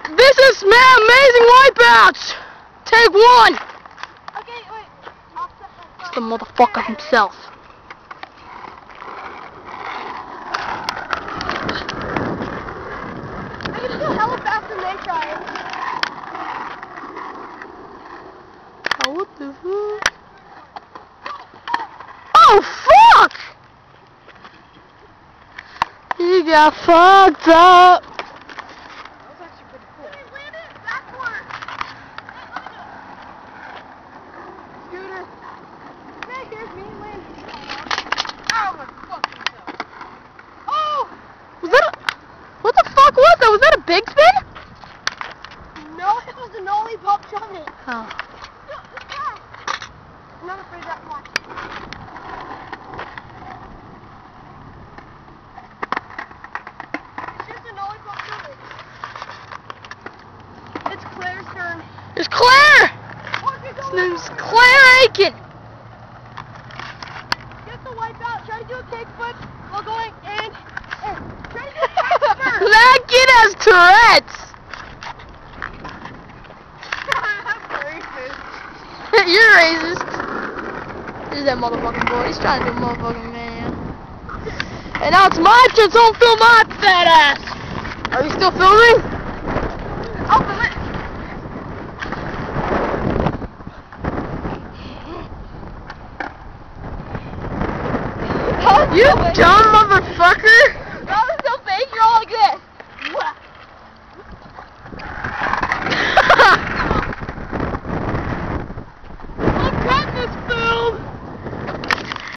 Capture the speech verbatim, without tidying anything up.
This is my amazing wipeouts! Take one! Okay, wait. I'll set that It's the motherfucker himself. I can still hella faster than they try. Oh, what the fuck? Oh, fuck! He got fucked up. Was that a, what the fuck was that? Was that a big spin? No, it was a lollipop chummy. Oh. I'm not afraid of that much. It's just a lollipop chummy. It's Claire's turn. It's Claire! His name's Claire Aiken. Get the wipeout. Try to do a kickflip while going and, and try to do a kickflip. That kid has Tourette's. You're racist. There's that motherfucking boy. He's trying to do a motherfucking man. And now it's my turn, so don't film my fat ass. Are you still filming? I'll film it. You dumb motherfucker!